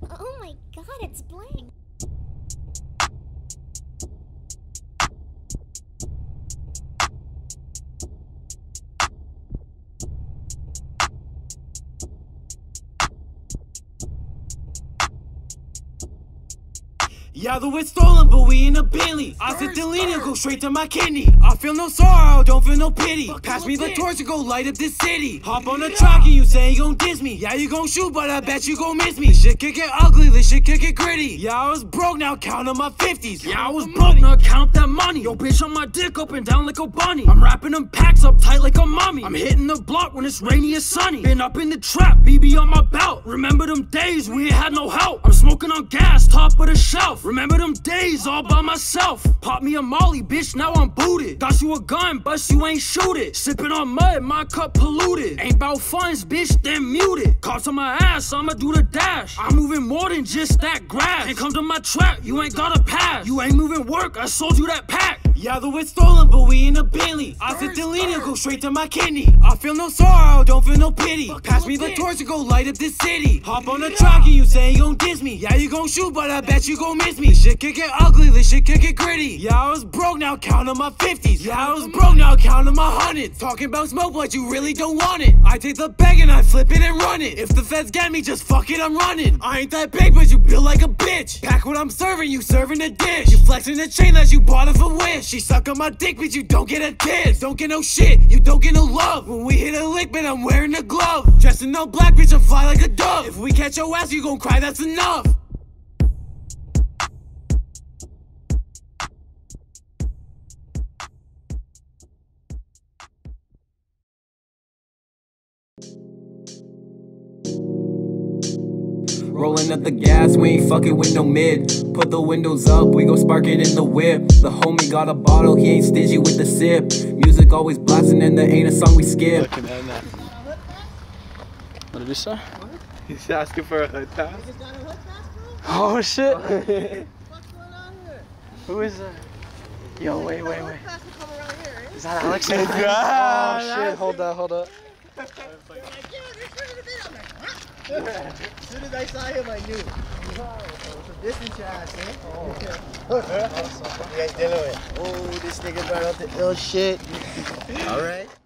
Oh my god, it's blank. Yeah, the wit's stolen, but we in a Bentley. I said Delina, go straight to my kidney. I feel no sorrow, don't feel no pity. Pass me the torch and go light up this city. Hop on the track and you say you gon' diss me. Yeah, you gon' shoot, but I bet you gon' miss me. This shit can get ugly, this shit can get gritty. Yeah, I was broke, now counting my 50s. Yeah, I was broke, now count that money. Yo, bitch, on my dick up and down like a bunny. I'm wrapping them packs up tight like a mummy. I'm hitting the block when it's rainy or sunny. Been up in the trap, BB on my belt. Remember them days we ain't had no help. I'm smoking on gas, top of the shelf. Remember them days all by myself. Pop me a molly, bitch, now I'm booted. Got you a gun, but you ain't shoot it. Sipping on mud, my cup polluted. Ain't bout funds, bitch, then muted. Cops on my ass, I'ma do the dash. I'm moving more than just that grass. Can't come to my trap, you ain't got a pass. You ain't moving work, I sold you that pack. Yeah, the wit's stolen, but we in a Bentley. I said Delina, go straight to my kidney. I feel no sorrow, don't feel no pity. Pass me the torch and go light up this city. Hop on the track and you say you gon' diss me. Yeah, you gon' shoot, but I bet you gon' miss me. Shit can get ugly, this shit can get gritty. Yeah, I was broke, now counting my 50s. Yeah, I was broke, now counting my hundreds. Talking about smoke, but you really don't want it. I take the bag and I flip it and run it. If the feds get me, just fuck it, I'm running. I ain't that big, but you build like a bitch. Pack what I'm serving, you serving the dish. You flexing the chain that you bought off a Wish. She suck on my dick, but you don't get a kiss. Don't get no shit, you don't get no love. When we hit a lick, man, I'm wearing a glove. Dressed in all black, bitch, I fly like a dove. If we catch your ass, you gon' cry, that's enough. Rolling up the gas, we ain't fucking with no mid. Put the windows up, we gon' spark it in the whip. The homie got a bottle, he ain't stingy with the sip. Music always blasting and there ain't a song we skip. What did you say? He's asking for a hood pass. Oh shit! What's going on here? Who is that? Yo, wait. Is that Alex? Oh shit, hold up. As soon as I saw him, I knew. Distance your ass, eh? What you guys dealing with? Oh, this nigga brought out the ill shit. Alright.